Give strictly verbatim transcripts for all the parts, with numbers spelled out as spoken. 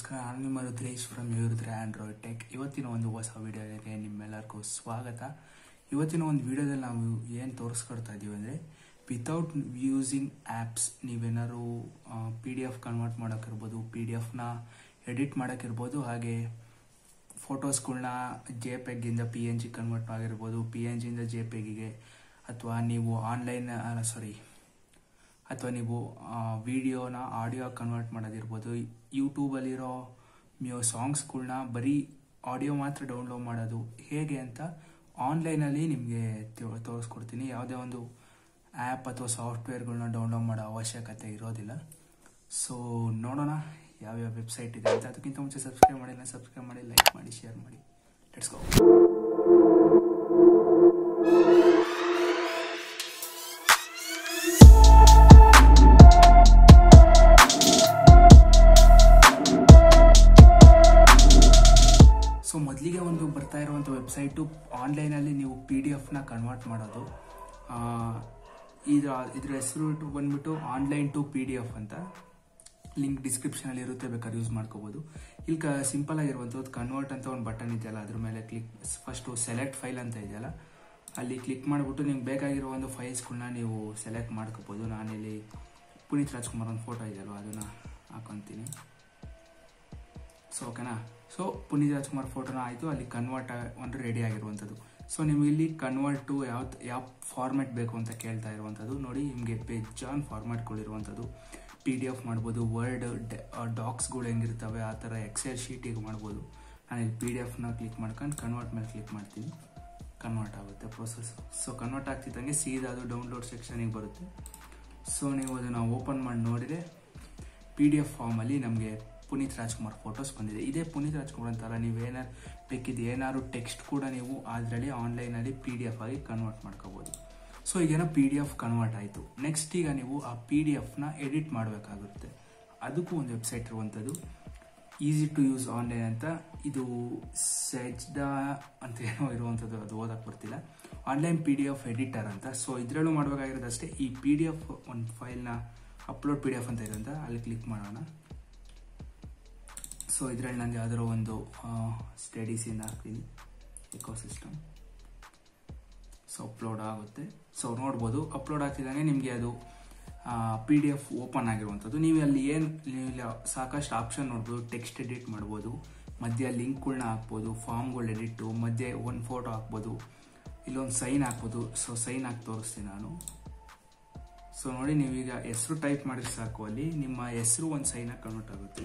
ನಮಸ್ಕಾರ, ನಾನು ನಿಮ್ಮ Rudresh from Rudra android tech. ಇವತ್ತಿನ ಒಂದು ಹೊಸ ವಿಡಿಯೋಗೆ ನಿಮ್ಮೆಲ್ಲರಿಗೂ ಸ್ವಾಗತ. ಇವತ್ತಿನ ಒಂದು ವಿಡಿಯೋದಲ್ಲಿ ನಾವು ಏನು ತೋರಿಸ್ಕೊಡ್ತಾ ಇದ್ದೀವಿ ಅಂದರೆ, ವಿತೌಟ್ ಯೂಸಿಂಗ್ ಆ್ಯಪ್ಸ್ ನೀವೇನಾದ್ರು ಪಿ ಡಿ ಎಫ್ ಕನ್ವರ್ಟ್ ಮಾಡೋಕ್ಕಿರ್ಬೋದು, ಪಿ ಡಿ ಎಫ್ನ ಎಡಿಟ್ ಮಾಡೋಕ್ಕಿರ್ಬೋದು, ಹಾಗೆ ಫೋಟೋಸ್ಗಳನ್ನ ಜೆ ಪೆಗ್ಗಿಂದ ಪಿ ಎನ್ ಜಿ ಕನ್ವರ್ಟ್ ಆಗಿರ್ಬೋದು, ಪಿ ಎನ್ ಜಿಯಿಂದ ಜೆ ಪೆಗಿಗೆ, ಅಥವಾ ನೀವು ಆನ್ಲೈನ್ ಸಾರಿ ಅಥವಾ ನೀವು ವಿಡಿಯೋನ ಆಡಿಯೋ ಕನ್ವರ್ಟ್ ಮಾಡೋದಿರ್ಬೋದು, ಯೂಟ್ಯೂಬಲ್ಲಿರೋ ಮ್ಯೂ ಸಾಂಗ್ಸ್ಗಳ್ನ ಬರೀ ಆಡಿಯೋ ಮಾತ್ರ ಡೌನ್ಲೋಡ್ ಮಾಡೋದು ಹೇಗೆ ಅಂತ ಆನ್ಲೈನಲ್ಲಿ ನಿಮಗೆ ತೋರಿಸ್ಕೊಡ್ತೀನಿ. ಯಾವುದೇ ಒಂದು ಆ್ಯಪ್ ಅಥವಾ ಸಾಫ್ಟ್ವೇರ್ಗಳನ್ನ ಡೌನ್ಲೋಡ್ ಮಾಡೋ ಅವಶ್ಯಕತೆ ಇರೋದಿಲ್ಲ. ಸೊ ನೋಡೋಣ ಯಾವ್ಯಾವ ವೆಬ್ಸೈಟ್ ಇದೆ ಅಂತ. ಅದಕ್ಕಿಂತ ಮುಂಚೆ ಸಬ್ಸ್ಕ್ರೈಬ್ ಮಾಡಿಲ್ಲ, ಸಬ್ಸ್ಕ್ರೈಬ್ ಮಾಡಿ, ಲೈಕ್ ಮಾಡಿ, ಶೇರ್ ಮಾಡಿ. Let's go. ಸೊ ಮೊದಲಿಗೆ ಒಂದು ಬರ್ತಾ ಇರುವಂಥ ವೆಬ್ಸೈಟು ಆನ್ಲೈನಲ್ಲಿ ನೀವು ಪಿ ಡಿ ಎಫ್ನ ಕನ್ವರ್ಟ್ ಮಾಡೋದು. ಇದು ಇದ್ರ ಹೆಸರು ಬಂದ್ಬಿಟ್ಟು online to P D F ಅಂತ. ಲಿಂಕ್ ಡಿಸ್ಕ್ರಿಪ್ಷನಲ್ಲಿ ಇರುತ್ತೆ, ಬೇಕಾದ್ರೆ ಯೂಸ್ ಮಾಡ್ಕೋಬೋದು. ಇಲ್ಲಿ ಕ ಸಿಂಪಲ್ ಆಗಿರುವಂಥದ್ದು ಕನ್ವರ್ಟ್ ಅಂತ ಒಂದು ಬಟನ್ ಇದೆಯಲ್ಲ, ಅದ್ರ ಮೇಲೆ ಕ್ಲಿಕ್ ಫಸ್ಟು ಸೆಲೆಕ್ಟ್ ಫೈಲ್ ಅಂತ ಇದೆಯಲ್ಲ, ಅಲ್ಲಿ ಕ್ಲಿಕ್ ಮಾಡಿಬಿಟ್ಟು ನಿಮ್ಗೆ ಬೇಕಾಗಿರೋ ಒಂದು ಫೈಲ್ಸ್ಗಳನ್ನ ನೀವು ಸೆಲೆಕ್ಟ್ ಮಾಡ್ಕೋಬೋದು. ನಾನಿಲ್ಲಿ ಪುನೀತ್ ರಾಜ್ಕುಮಾರ್ ಒಂದು ಫೋಟೋ ಇದೆಯಲ್ವ, ಅದನ್ನು ಹಾಕೊತೀನಿ. ಸೊ ಓಕೆನಾ. ಸೊ ಪುನೀತ್ ರಾಜ್ಕುಮಾರ್ ಫೋಟೋನ ಆಯಿತು, ಅಲ್ಲಿ ಕನ್ವರ್ಟ್ ಒಂದು ರೆಡಿ ಆಗಿರುವಂಥದ್ದು. ಸೊ ನಿಮ್ಗೆ ಇಲ್ಲಿ ಕನ್ವರ್ಟ್ ಟು ಯಾವ ಯಾವ ಫಾರ್ಮೆಟ್ ಬೇಕು ಅಂತ ಕೇಳ್ತಾ ಇರುವಂಥದ್ದು. ನೋಡಿ, ನಿಮಗೆ ಬೇಜಾನ್ ಫಾರ್ಮೆಟ್ಗಳಿರುವಂಥದ್ದು. ಪಿ ಡಿ ಎಫ್ ಮಾಡ್ಬೋದು, ವರ್ಡ್ ಡಾಕ್ಸ್ಗಳು ಹೆಂಗಿರ್ತವೆ ಆ ಥರ ಎಕ್ಸೆಲ್ ಶೀಟಿಗೆ ಮಾಡ್ಬೋದು. ನಾನು ಇಲ್ಲಿ ಪಿ ಡಿ ಎಫ್ನ ಕ್ಲಿಕ್ ಮಾಡ್ಕೊಂಡು ಕನ್ವರ್ಟ್ ಮೇಲೆ ಕ್ಲಿಕ್ ಮಾಡ್ತೀನಿ. ಕನ್ವರ್ಟ್ ಆಗುತ್ತೆ ಪ್ರೊಸೆಸ್. ಸೊ ಕನ್ವರ್ಟ್ ಆಗ್ತಿದ್ದಂಗೆ ಸೀದಾ ಅದು ಡೌನ್ಲೋಡ್ ಸೆಕ್ಷನಿಗೆ ಬರುತ್ತೆ. ಸೊ ನೀವು ಅದನ್ನು ಓಪನ್ ಮಾಡಿ ನೋಡಿದರೆ ಪಿ ಡಿ ಎಫ್ ಫಾರ್ಮಲ್ಲಿ ನಮಗೆ ಪುನೀತ್ ರಾಜ್ಕುಮಾರ್ ಫೋಟೋಸ್ ಬಂದಿದೆ. ಇದೇ ಪುನೀತ್ ರಾಜ್ಕುಮಾರ್ ಅಂತಲ್ಲ, ನೀವು ಏನಾರು ಬೇಕಿದ್ದು ಏನಾದ್ರು ಟೆಕ್ಸ್ಟ್ ಕೂಡ ನೀವು ಅದರಲ್ಲಿ ಆನ್ಲೈನಲ್ಲಿ ಪಿ ಡಿ ಎಫ್ ಆಗಿ ಕನ್ವರ್ಟ್ ಮಾಡ್ಕೋಬೋದು. ಸೊ ಈಗೇನೋ ಪಿ ಡಿ ಎಫ್ ಕನ್ವರ್ಟ್ ಆಯಿತು. ನೆಕ್ಸ್ಟ್ ಈಗ ನೀವು ಆ ಪಿ ಡಿ ಎಫ್ನ ಎಡಿಟ್ ಮಾಡಬೇಕಾಗುತ್ತೆ. ಅದಕ್ಕೂ ಒಂದು ವೆಬ್ಸೈಟ್ ಇರುವಂಥದ್ದು, ಈಸಿ ಟು ಯೂಸ್ ಆನ್ಲೈನ್ ಅಂತ. ಇದು ಸೆಜ್ಡಾ ಅಂತ ಏನೋ ಇರುವಂಥದ್ದು, ಅದು ಓದಕ್ಕೆ ಬರ್ತಿಲ್ಲ. Online P D F editor ಅಂತ. ಸೊ ಇದರಲ್ಲೂ ಮಾಡಬೇಕಾಗಿರೋದು ಅಷ್ಟೇ, ಈ ಪಿ ಡಿ ಎಫ್ ಒಂದು ಫೈಲ್ನ ಅಪ್ಲೋಡ್ ಪಿ ಡಿ ಎಫ್ ಅಂತ ಇರೋಂಥ ಅಲ್ಲಿ ಕ್ಲಿಕ್ ಮಾಡೋಣ. ಸೊ ಇದರಲ್ಲಿ ನಾನು ಯಾವುದಾದ್ರು ಒಂದು ಸ್ಟಡೀಸಿಂದ ಹಾಕ್ತೀನಿ, ಎಕೋಸಿಸ್ಟಮ್. ಸೊ ಅಪ್ಲೋಡ್ ಆಗುತ್ತೆ. ಸೊ ನೋಡ್ಬೋದು, ಅಪ್ಲೋಡ್ ಆಗ್ತಿದ್ದಂಗೆ ನಿಮಗೆ ಅದು ಪಿ ಡಿ ಎಫ್ ಓಪನ್ ಆಗಿರುವಂಥದ್ದು. ನೀವು ಅಲ್ಲಿ ಏನು ನೀವು ಸಾಕಷ್ಟು ಆಪ್ಷನ್ ನೋಡ್ಬೋದು. ಟೆಕ್ಸ್ಟ್ ಎಡಿಟ್ ಮಾಡ್ಬೋದು, ಮಧ್ಯೆ ಲಿಂಕ್ಗಳನ್ನ ಹಾಕ್ಬೋದು, ಫಾರ್ಮ್ಗಳು ಎಡಿಟು, ಮಧ್ಯೆ ಒಂದು ಫೋಟೋ ಹಾಕ್ಬೋದು, ಇಲ್ಲೊಂದು ಸೈನ್ ಹಾಕ್ಬೋದು. ಸೊ ಸೈನ್ ಹಾಕಿ ತೋರಿಸ್ತೀನಿ ನಾನು. ಸೊ ನೋಡಿ, ನೀವೀಗ ಹೆಸರು ಟೈಪ್ ಮಾಡಿದ್ರೆ ಸಾಕು, ಅಲ್ಲಿ ನಿಮ್ಮ ಹೆಸರು ಒಂದು ಸೈನಾಗಿ ಕನ್ವರ್ಟ್ ಆಗುತ್ತೆ.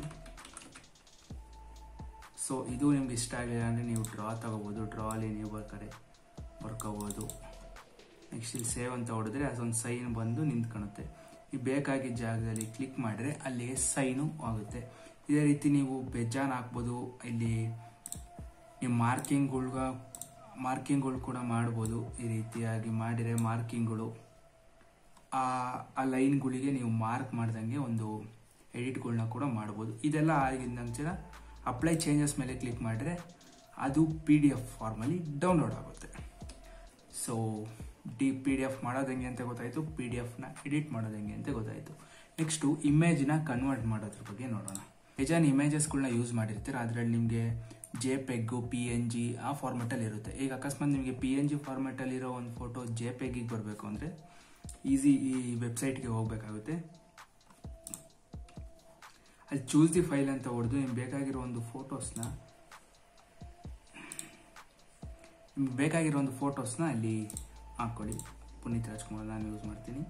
ಸೊ ಇದು ನಿಮ್ಗೆ ಇಷ್ಟ ಆಗಲಿಲ್ಲ ಅಂದರೆ ನೀವು ಡ್ರಾ ತಗೋಬೋದು. ಡ್ರಾ ಅಲ್ಲಿ ನೀವು ಬೇಕಾದ್ರೆ ಬರ್ಕೋಬೋದು. ನೆಕ್ಸ್ಟ್ ಇಲ್ಲಿ ಸೇವ್ ಅಂತ ಹೊಡೆದ್ರೆ ಅದೊಂದು ಸೈನ್ ಬಂದು ನಿಂತ್ಕೊಳ್ಳುತ್ತೆ. ನೀವು ಬೇಕಾಗಿದ್ದ ಜಾಗದಲ್ಲಿ ಕ್ಲಿಕ್ ಮಾಡಿದ್ರೆ ಅಲ್ಲಿಗೆ ಸೈನು ಆಗುತ್ತೆ. ಇದೇ ರೀತಿ ನೀವು ಬೇಜಾನ್ ಹಾಕ್ಬೋದು. ಇಲ್ಲಿ ನೀವು ಮಾರ್ಕಿಂಗ್ಗಳ್ಗ ಮಾರ್ಕಿಂಗ್ಗಳು ಕೂಡ ಮಾಡ್ಬೋದು. ಈ ರೀತಿಯಾಗಿ ಮಾಡಿದರೆ ಮಾರ್ಕಿಂಗ್ಗಳು ಆ ಲೈನ್ಗಳಿಗೆ ನೀವು ಮಾರ್ಕ್ ಮಾಡ್ದಂಗೆ ಒಂದು ಎಡಿಟ್ಗಳನ್ನ ಕೂಡ ಮಾಡ್ಬೋದು. ಇದೆಲ್ಲ ಆಗಿದ ನಂತರ ಅಪ್ಲೈ ಚೇಂಜಸ್ ಮೇಲೆ ಕ್ಲಿಕ್ ಮಾಡಿದ್ರೆ ಅದು ಪಿ ಡಿ ಎಫ್ ಫಾರ್ಮಲ್ಲಿ ಡೌನ್ಲೋಡ್ ಆಗುತ್ತೆ. So D P D F ಮಾಡೋದು ಹೆಂಗೆ ಅಂತ ಗೊತ್ತಾಯಿತು, ಪಿ ಡಿ ಎಫ್ನ ಎಡಿಟ್ ಮಾಡೋದು ಹೆಂಗೆ ಅಂತ ಗೊತ್ತಾಯಿತು. ನೆಕ್ಸ್ಟು ಇಮೇಜ್ನ ಕನ್ವರ್ಟ್ ಮಾಡೋದ್ರ ಬಗ್ಗೆ ನೋಡೋಣ. ಬೇಜಾನ್ ಇಮೇಜಸ್ಗಳನ್ನ ಯೂಸ್ ಮಾಡಿರ್ತೀರ, ಅದರಲ್ಲಿ ನಿಮಗೆ JPEG, P N G ಆ ಫಾರ್ಮೆಟಲ್ಲಿ ಇರುತ್ತೆ. ಈಗ ಅಕಸ್ಮಾತ್ ನಿಮಗೆ ಪಿ ಎನ್ ಜಿ ಫಾರ್ಮೆಟಲ್ಲಿರೋ ಒಂದು ಫೋಟೋ ಜೆ ಪೆಗ್ಗಿಗೆ ಬರಬೇಕು ಅಂದರೆ ಈಸಿ ಈ ವೆಬ್ಸೈಟ್ಗೆ ಹೋಗಬೇಕಾಗುತ್ತೆ. ಅಲ್ಲಿ ಚೂಸ್ ದಿ ಫೈಲ್ ಅಂತ ಹೊಡೆದು ನಿಮ್ಗೆ ಬೇಕಾಗಿರೋ ಒಂದು ಫೋಟೋಸ್ನ ನಿಮ್ಗೆ ಬೇಕಾಗಿರೋ ಒಂದು ಫೋಟೋಸ್ನ ಅಲ್ಲಿ ಹಾಕ್ಕೊಳ್ಳಿ. ಪುನೀತ್ ರಾಜ್ಕುಮಾರ್ ನಾನು ಯೂಸ್ ಮಾಡ್ತೀನಿ.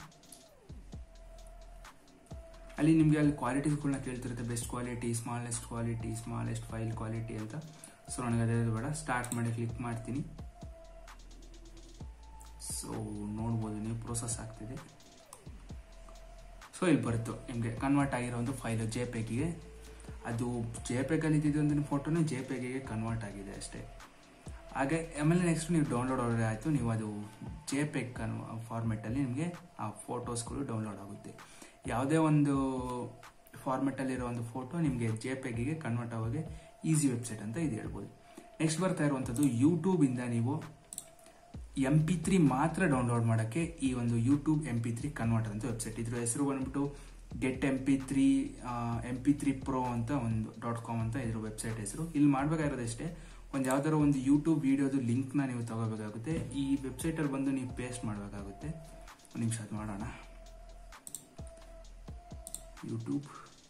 ಅಲ್ಲಿ ನಿಮಗೆ ಅಲ್ಲಿ ಕ್ವಾಲಿಟೀಸ್ಗಳನ್ನ ಕೇಳ್ತಿರುತ್ತೆ, best quality, smallest quality, smallest file quality ಅಂತ. ಸೊ ನನಗೆ ಅದೇ ಬೇಡ, ಸ್ಟಾರ್ಟ್ ಮಾಡಿ ಕ್ಲಿಕ್ ಮಾಡ್ತೀನಿ. ಸೊ ನೋಡ್ಬೋದು ನೀವು, ಪ್ರೋಸೆಸ್ ಆಗ್ತಿದೆ. ಸೊ ಇಲ್ಲಿ ಬರುತ್ತೋ ನಿಮಗೆ ಕನ್ವರ್ಟ್ ಆಗಿರೋ ಒಂದು ಫೈಲು ಜೆ ಪೆಗಿಗೆ. ಅದು ಜೆ ಪೆಗಲ್ಲಿ ಇದ್ದಿದ್ದು ಒಂದು ಫೋಟೋನೇ ಜೆ ಪೆಗಿಗೆ ಕನ್ವರ್ಟ್ ಆಗಿದೆ ಅಷ್ಟೇ. ಹಾಗೆ ಆಮೇಲೆ ನೆಕ್ಸ್ಟ್ ನೀವು ಡೌನ್ಲೋಡ್ ಆದ್ರೆ ಆಯಿತು, ನೀವು ಅದು ಜೆ ಪೆಗ್ ಕನ್ ಫಾರ್ಮೆಟಲ್ಲಿ ನಿಮಗೆ ಆ ಫೋಟೋಸ್ಗಳು ಡೌನ್ಲೋಡ್ ಆಗುತ್ತೆ. ಯಾವುದೇ ಒಂದು ಫಾರ್ಮೆಟಲ್ಲಿರೋ ಒಂದು ಫೋಟೋ ನಿಮಗೆ ಜೆ ಪೆಗಿಗೆ ಕನ್ವರ್ಟ್ ಆಗೋಗೆ ಈಸಿ ವೆಬ್ಸೈಟ್ ಅಂತ ಇದು ಹೇಳ್ಬೋದು. ನೆಕ್ಸ್ಟ್ ಬರ್ತಾ ಇರುವಂಥದ್ದು ಯೂಟ್ಯೂಬಿಂದ ನೀವು ಎಂ ಪಿ ತ್ರೀ ಮಾತ್ರ ಡೌನ್ಲೋಡ್ ಮಾಡೋಕ್ಕೆ ಈ ಒಂದು YouTube M P three converter ಅಂತ ವೆಬ್ಸೈಟ್. ಇದ್ರ ಹೆಸರು ಬಂದ್ಬಿಟ್ಟು get M P three M P three pro ಅಂತ ಒಂದು ಡಾಟ್ ಕಾಮ್ ಅಂತ ಇದ್ರ ವೆಬ್ಸೈಟ್ ಹೆಸರು. ಇಲ್ಲಿ ಮಾಡಬೇಕಾಗಿರೋದಷ್ಟೇ, ಒಂದು ಯಾವ್ದಾದ್ರು ಒಂದು ಯೂಟ್ಯೂಬ್ ವಿಡಿಯೋದು ಲಿಂಕ್ನ ನೀವು ತಗೋಬೇಕಾಗುತ್ತೆ. ಈ ವೆಬ್ಸೈಟಲ್ಲಿ ಬಂದು ನೀವು ಪೇಸ್ಟ್ ಮಾಡಬೇಕಾಗುತ್ತೆ. ಒಂದು ನಿಮಿಷ ಅದು ಮಾಡೋಣ. ಯೂಟ್ಯೂಬ್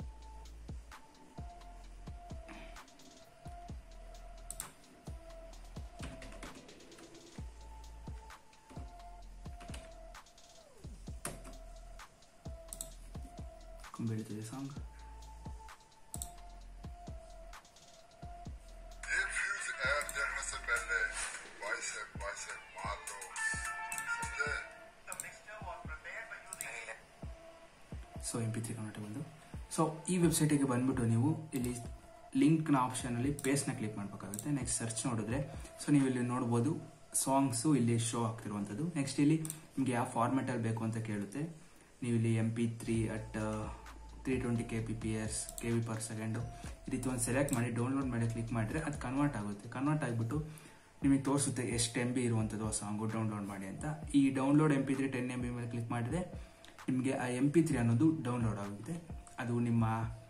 ಬೆಳೀತಿದೆ song. So M P three Kannada ಬಂದು. ಸೊ ಈ ವೆಬ್ಸೈಟಿಗೆ ಬಂದ್ಬಿಟ್ಟು ನೀವು ಇಲ್ಲಿ ಲಿಂಕ್ನ ಆಪ್ಷನಲ್ಲಿ ಪೇಸ್ಟ್ನ ಕ್ಲಿಕ್ ಮಾಡಬೇಕಾಗುತ್ತೆ. ನೆಕ್ಸ್ಟ್ ಸರ್ಚ್ ನೋಡಿದ್ರೆ ಸೊ ನೀವು ಇಲ್ಲಿ ನೋಡ್ಬೋದು ಸಾಂಗ್ಸು ಇಲ್ಲಿ ಶೋ ಆಗ್ತಿರುವಂಥದ್ದು. ನೆಕ್ಸ್ಟ್ ಇಲ್ಲಿ ನಿಮಗೆ ಯಾವ ಫಾರ್ಮೆಟಲ್ಲಿ ಬೇಕು ಅಂತ ಕೇಳುತ್ತೆ. ನೀವು ಇಲ್ಲಿ M P three at three twenty K P P S K V per second ಈ ರೀತಿ ಒಂದು ಸೆಲೆಕ್ಟ್ ಮಾಡಿ ಡೌನ್ಲೋಡ್ ಮಾಡಿ ಕ್ಲಿಕ್ ಮಾಡಿದ್ರೆ ಅದು ಕನ್ವರ್ಟ್ ಆಗುತ್ತೆ. ಕನ್ವರ್ಟ್ ಆಗಿಬಿಟ್ಟು ನಿಮಗೆ ತೋರಿಸುತ್ತೆ ಎಷ್ಟು ಎಂ ಬಿ ಇರುವಂಥದ್ದು ಆ ಸಾಂಗು ಡೌನ್ಲೋಡ್ ಮಾಡಿ ಅಂತ. ಈ download M P three ten M B ಮೇಲೆ ಕ್ಲಿಕ್ ಮಾಡಿದ್ರೆ ನಿಮಗೆ ಆ ಎಂ ಪಿ ತ್ರೀ ಅನ್ನೋದು ಡೌನ್ಲೋಡ್ ಆಗುತ್ತೆ. ಅದು ನಿಮ್ಮ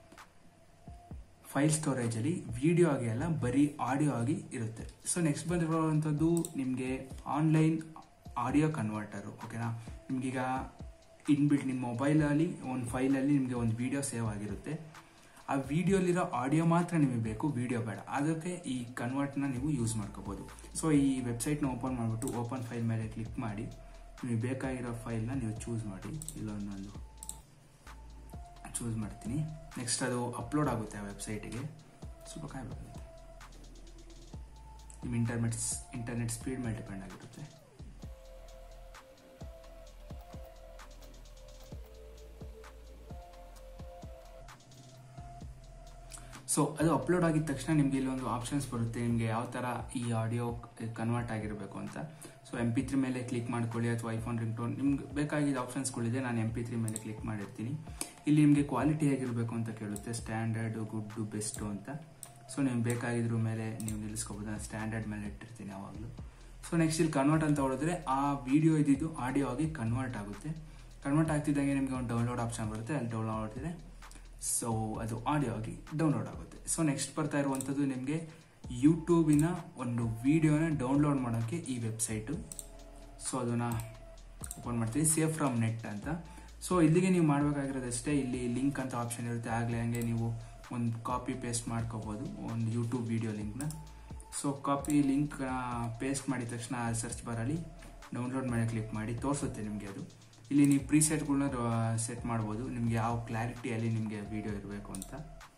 ಫೈಲ್ ಸ್ಟೋರೇಜಲ್ಲಿ ವಿಡಿಯೋ ಆಗಿ ಅಲ್ಲ, ಬರೀ ಆಡಿಯೋ ಆಗಿ ಇರುತ್ತೆ. ಸೊ ನೆಕ್ಸ್ಟ್ ಬಂದಿರುವಂಥದ್ದು ನಿಮಗೆ ಆನ್ಲೈನ್ ಆಡಿಯೋ ಕನ್ವರ್ಟರು. ಓಕೆನಾ, ನಿಮಗೀಗ ಇನ್ಬಿಲ್ಟ್ ನಿಮ್ಮ ಮೊಬೈಲಲ್ಲಿ ಒಂದು ಫೈಲಲ್ಲಿ ನಿಮಗೆ ಒಂದು ವಿಡಿಯೋ ಸೇವ್ ಆಗಿರುತ್ತೆ. ಆ ವಿಡಿಯೋಲಿರೋ ಆಡಿಯೋ ಮಾತ್ರ ನಿಮಗೆ ಬೇಕು, ವಿಡಿಯೋ ಬೇಡ. ಅದಕ್ಕೆ ಈ ಕನ್ವರ್ಟ್ನ ನೀವು ಯೂಸ್ ಮಾಡ್ಕೋಬೋದು. ಸೊ ಈ ವೆಬ್ಸೈಟ್ನ ಓಪನ್ ಮಾಡಿಬಿಟ್ಟು ಓಪನ್ ಫೈಲ್ ಮೇಲೆ ಕ್ಲಿಕ್ ಮಾಡಿ ನಿಮಗೆ ಬೇಕಾಗಿರೋ ಫೈಲ್ನ ನೀವು ಚೂಸ್ ಮಾಡಿ. ಇಲ್ಲೊಂದೊಂದು ಚೂಸ್ ಮಾಡ್ತೀನಿ. ನೆಕ್ಸ್ಟ್ ಅದು ಅಪ್ಲೋಡ್ ಆಗುತ್ತೆ ಆ ವೆಬ್ಸೈಟಿಗೆ. ಸ್ವಲ್ಪ ಕಾಯಬೇಕಾಗುತ್ತೆ. ನಿಮ್ಮ ಇಂಟರ್ನೆಟ್ ಇಂಟರ್ನೆಟ್ ಸ್ಪೀಡ್ ಮೇಲೆ ಡಿಪೆಂಡ್ ಆಗಿರುತ್ತೆ. ಸೊ ಅದು ಅಪ್ಲೋಡ್ ಆಗಿದ ತಕ್ಷಣ ನಿಮಗೆ ಇಲ್ಲೊಂದು ಆಪ್ಷನ್ಸ್ ಬರುತ್ತೆ, ನಿಮಗೆ ಯಾವ ಥರ ಈ ಆಡಿಯೋ ಕನ್ವರ್ಟ್ ಆಗಿರಬೇಕು ಅಂತ. ಸೊ ಎಂ ಪಿ ತ್ರೀ ಮೇಲೆ ಕ್ಲಿಕ್ ಮಾಡ್ಕೊಳ್ಳಿ ಅಥವಾ ಐಫೋನ್ ರಿಂಗ್ ಟೋನ್ ನಿಮ್ಗೆ ಬೇಕಾಗಿದ್ದ ಆಪ್ಷನ್ಸ್ಗಳಿದೆ. ನಾನು ಎಂ ಪಿ ತ್ರೀ ಮೇಲೆ ಕ್ಲಿಕ್ ಮಾಡಿರ್ತೀನಿ. ಇಲ್ಲಿ ನಿಮಗೆ ಕ್ವಾಲಿಟಿ ಆಗಿರಬೇಕು ಅಂತ ಕೇಳುತ್ತೆ, ಸ್ಟ್ಯಾಂಡರ್ಡು, ಗುಡ್ಡು, ಬೆಸ್ಟು ಅಂತ. ಸೊ ನಿಮ್ಗೆ ಬೇಕಾಗಿದ್ರ ಮೇಲೆ ನೀವು ನಿಲ್ಲಿಸ್ಕೋಬೋದು. ನಾನು ಸ್ಟ್ಯಾಂಡರ್ಡ್ ಮೇಲೆ ಇಟ್ಟಿರ್ತೀನಿ ಯಾವಾಗಲೂ. ಸೊ ನೆಕ್ಸ್ಟ್ ಇಲ್ಲಿ ಕನ್ವರ್ಟ್ ಅಂತ ಹೊಡೆದ್ರೆ ಆ ವಿಡಿಯೋ ಇದ್ದಿದ್ದು ಆಡಿಯೋ ಆಗಿ ಕನ್ವರ್ಟ್ ಆಗುತ್ತೆ. ಕನ್ವರ್ಟ್ ಆಗ್ತಿದ್ದಂಗೆ ನಿಮಗೆ ಒಂದು ಡೌನ್ಲೋಡ್ ಆಪ್ಷನ್ ಬರುತ್ತೆ, ಅಲ್ಲಿ ಡೌನ್ಲೋಡ್ ಮಾಡ್ತಿದೆ. ಸೊ ಅದು ಆಡಿಯೋ ಆಗಿ ಡೌನ್ಲೋಡ್ ಆಗುತ್ತೆ. ಸೊ ನೆಕ್ಸ್ಟ್ ಬರ್ತಾ ಇರುವಂಥದ್ದು ನಿಮಗೆ ಯೂಟ್ಯೂಬಿನ ಒಂದು ವಿಡಿಯೋನ ಡೌನ್ಲೋಡ್ ಮಾಡೋಕ್ಕೆ ಈ ವೆಬ್ಸೈಟು. ಸೊ ಅದನ್ನು ಓಪನ್ ಮಾಡ್ತೀವಿ, ಸೇವ್ ಫ್ರಮ್ ನೆಟ್ ಅಂತ. ಸೊ ಇಲ್ಲಿಗೆ ನೀವು ಮಾಡಬೇಕಾಗಿರೋದಷ್ಟೇ, ಇಲ್ಲಿ ಲಿಂಕ್ ಅಂತ ಆಪ್ಷನ್ ಇರುತ್ತೆ. ಆಗಲೇ ಹಂಗೆ ನೀವು ಒಂದು ಕಾಪಿ ಪೇಸ್ಟ್ ಮಾಡ್ಕೋಬೋದು ಒಂದು ಯೂಟ್ಯೂಬ್ ವಿಡಿಯೋ ಲಿಂಕ್ನ. ಸೊ ಕಾಪಿ ಲಿಂಕ್ ಪೇಸ್ಟ್ ಮಾಡಿದ ತಕ್ಷಣ ಸರ್ಚ್ ಬಾರಲ್ಲಿ ಡೌನ್ಲೋಡ್ ಮಾಡಿ ಕ್ಲಿಕ್ ಮಾಡಿ ತೋರಿಸುತ್ತೆ ನಿಮಗೆ ಅದು. ಇಲ್ಲಿ ನೀವು ಪ್ರೀಸೆಟ್ಗಳನ್ನ ಸೆಟ್ ಮಾಡ್ಬೋದು, ನಿಮಗೆ ಯಾವ ಕ್ಲಾರಿಟಿಯಲ್ಲಿ ನಿಮಗೆ ವಿಡಿಯೋ ಇರಬೇಕು ಅಂತ.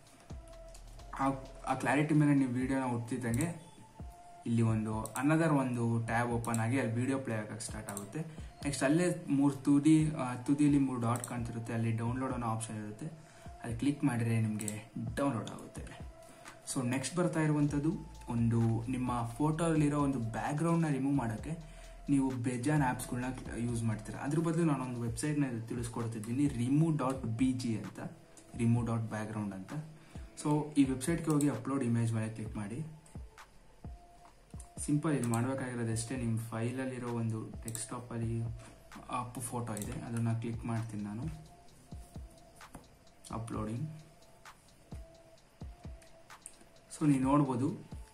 ಆ ಕ್ಲಾರಿಟಿ ಮೇಲೆ ನೀವು ವಿಡಿಯೋನ ಹುಡ್ತಿದ್ದಂಗೆ ಇಲ್ಲಿ ಒಂದು ಅನ್ನದರ್ ಒಂದು ಟ್ಯಾಬ್ ಓಪನ್ ಆಗಿ ಅಲ್ಲಿ ವಿಡಿಯೋ ಪ್ಲೇ ಆಗಕ್ಕೆ ಸ್ಟಾರ್ಟ್ ಆಗುತ್ತೆ. ನೆಕ್ಸ್ಟ್ ಅಲ್ಲೇ ಮೂರು ತುದಿ ತುದಿಯಲ್ಲಿ ಮೂರು ಡಾಟ್ ಕಾಣ್ತಿರುತ್ತೆ, ಅಲ್ಲಿ ಡೌನ್ಲೋಡ್ ಅನ್ನೋ ಆಪ್ಷನ್ ಇರುತ್ತೆ. ಅಲ್ಲಿ ಕ್ಲಿಕ್ ಮಾಡಿದ್ರೆ ನಿಮಗೆ ಡೌನ್ಲೋಡ್ ಆಗುತ್ತೆ. ಸೊ ನೆಕ್ಸ್ಟ್ ಬರ್ತಾ ಇರುವಂಥದ್ದು ಒಂದು ನಿಮ್ಮ ಫೋಟೋಲಿರೋ ಒಂದು ಬ್ಯಾಕ್ಗ್ರೌಂಡ್ನ ರಿಮೂವ್ ಮಾಡೋಕ್ಕೆ ನೀವು ಬೇಜಾನ್ ಆ್ಯಪ್ಸ್ಗಳನ್ನ ಯೂಸ್ ಮಾಡ್ತೀರಾ. ಅದ್ರ ಬದಲು ನಾನೊಂದು ವೆಬ್ಸೈಟ್ನ ತಿಳಿಸ್ಕೊಡ್ತಿದ್ದೀನಿ, ರಿಮೂವ್ ಡಾಟ್ ಬಿ ಜಿ ಅಂತ, ರಿಮೂವ್ ಡಾಟ್ ಬ್ಯಾಕ್ಗ್ರೌಂಡ್ ಅಂತ. ಸೊ ಈ ವೆಬ್ಸೈಟ್ಗೆ ಹೋಗಿ ಅಪ್ಲೋಡ್ ಇಮೇಜ್ ಮೇಲೆ ಕ್ಲಿಕ್ ಮಾಡಿ. ಸಿಂಪಲ್ ಇಲ್ಲಿ ಮಾಡಬೇಕಾಗಿರೋದಷ್ಟೇ, ನಿಮ್ಮ ಫೈಲಲ್ಲಿರೋ ಒಂದು ಡೆಸ್ಕ್ಟಾಪಲ್ಲಿ ಅಪ್ ಫೋಟೋ ಇದೆ, ಅದನ್ನು ಕ್ಲಿಕ್ ಮಾಡ್ತೀನಿ ನಾನು. ಅಪ್ಲೋಡಿಂಗ್. ಸೊ ನೀವು ನೋಡ್ಬೋದು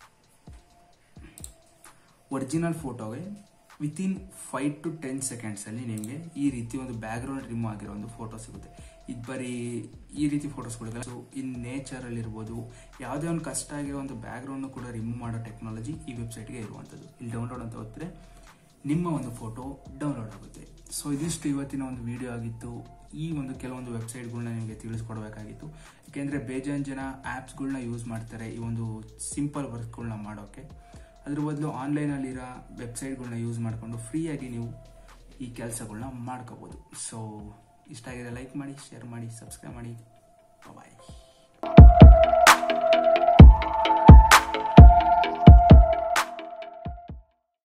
ಒರಿಜಿನಲ್ ಫೋಟೋಗೆ ವಿತಿನ್ ಫೈವ್ ಟು ಟೆನ್ ಸೆಕೆಂಡ್ಸಲ್ಲಿ ನಿಮಗೆ ಈ ರೀತಿ ಒಂದು ಬ್ಯಾಕ್ಗ್ರೌಂಡ್ ರಿಮೂವ್ ಆಗಿರೋ ಒಂದು ಫೋಟೋ ಸಿಗುತ್ತೆ. ಇದು ಬರೀ ಈ ರೀತಿ ಫೋಟೋಸ್ಗಳಿದೆ. ಸೊ ಇನ್ ನೇಚರಲ್ಲಿರ್ಬೋದು, ಯಾವುದೇ ಒಂದು ಕಷ್ಟ ಆಗಿರೋ ಒಂದು ಬ್ಯಾಕ್ಗ್ರೌಂಡ್ನು ಕೂಡ ರಿಮೂವ್ ಮಾಡೋ ಟೆಕ್ನಾಲಜಿ ಈ ವೆಬ್ಸೈಟ್ಗೆ ಇರುವಂಥದ್ದು. ಇಲ್ಲಿ ಡೌನ್ಲೋಡ್ ಅಂತ ಹೋದರೆ ನಿಮ್ಮ ಒಂದು ಫೋಟೋ ಡೌನ್ಲೋಡ್ ಆಗುತ್ತೆ. ಸೊ ಇದಿಷ್ಟು ಇವತ್ತಿನ ಒಂದು ವಿಡಿಯೋ ಆಗಿತ್ತು. ಈ ಒಂದು ಕೆಲವೊಂದು ವೆಬ್ಸೈಟ್ಗಳನ್ನ ನಿಮಗೆ ತಿಳಿಸ್ಕೊಡ್ಬೇಕಾಗಿತ್ತು. ಯಾಕೆಂದರೆ ಬೇಜಾನ್ ಜನ ಆ್ಯಪ್ಸ್ಗಳನ್ನ ಯೂಸ್ ಮಾಡ್ತಾರೆ ಈ ಒಂದು ಸಿಂಪಲ್ ವರ್ಕ್ಗಳನ್ನ ಮಾಡೋಕ್ಕೆ. ಅದ್ರ ಬದಲು ಆನ್ಲೈನಲ್ಲಿರೋ ವೆಬ್ಸೈಟ್ಗಳನ್ನ ಯೂಸ್ ಮಾಡಿಕೊಂಡು ಫ್ರೀಯಾಗಿ ನೀವು ಈ ಕೆಲಸಗಳನ್ನ ಮಾಡ್ಕೋಬೋದು. ಸೊ ಇಷ್ಟ ಆಗಿದೆ ಲೈಕ್ ಮಾಡಿ, ಶೇರ್ ಮಾಡಿ, ಸಬ್ಸ್ಕ್ರೈಬ್ ಮಾಡಿ. ಬಾಯ್.